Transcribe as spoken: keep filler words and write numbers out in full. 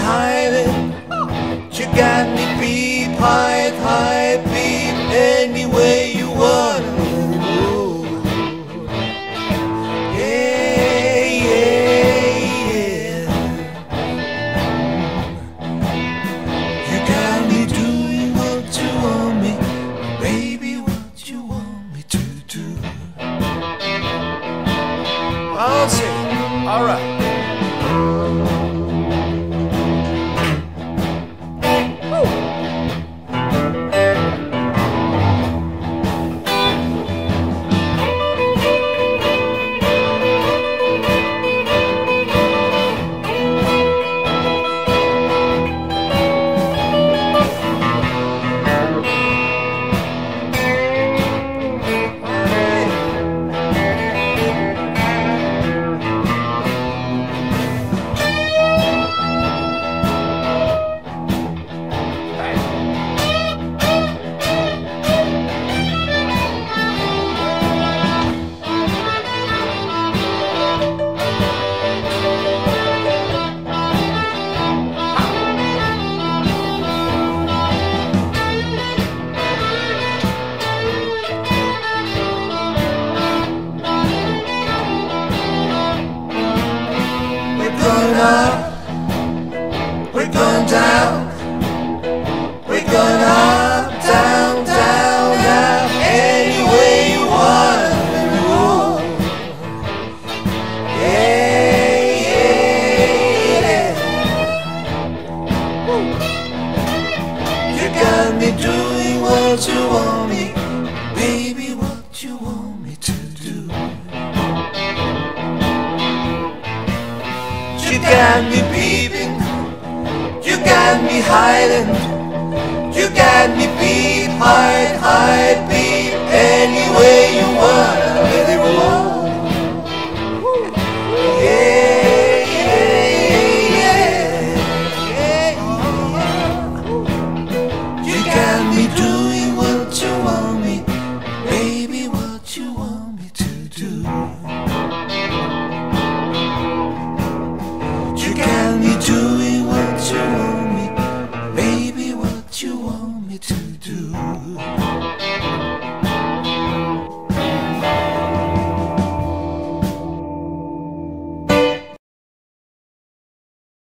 hiding. You got me beep, hide, hide, beep, any way you want to. Yeah, yeah, yeah. You got me doing what you want me, baby, what you want me to do. I'll say, all right. We're going down, we're going up, down, down, down, any way you want to go. Yeah, yeah, yeah. You got me doing what you want me, baby, what you want me to do. You got me beeping, you got me hiding, you got me beep, hide, hide, beep, any way you want.